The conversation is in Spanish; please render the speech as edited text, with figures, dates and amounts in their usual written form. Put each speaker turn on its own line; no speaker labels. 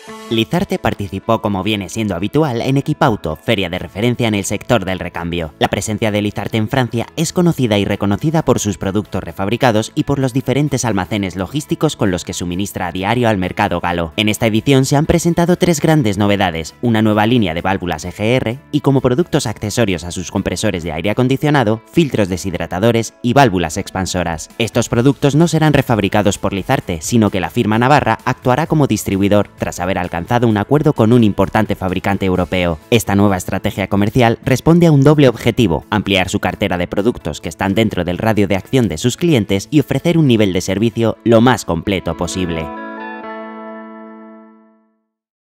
Lizarte participó, como viene siendo habitual, en Equipauto, feria de referencia en el sector del recambio. La presencia de Lizarte en Francia es conocida y reconocida por sus productos refabricados y por los diferentes almacenes logísticos con los que suministra a diario al mercado galo. En esta edición se han presentado tres grandes novedades: una nueva línea de válvulas EGR y, como productos accesorios a sus compresores de aire acondicionado, filtros deshidratadores y válvulas expansoras. Estos productos no serán refabricados por Lizarte, sino que la firma navarra actuará como distribuidor tras haber alcanzado un acuerdo con un importante fabricante europeo. Esta nueva estrategia comercial responde a un doble objetivo: ampliar su cartera de productos que están dentro del radio de acción de sus clientes y ofrecer un nivel de servicio lo más completo posible.